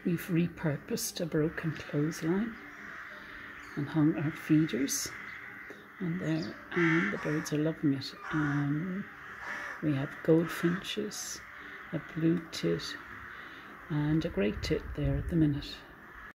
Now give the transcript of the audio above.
We've repurposed a broken clothesline and hung our feeders on there, and the birds are loving it. We have goldfinches, a blue tit and a grey tit there at the minute.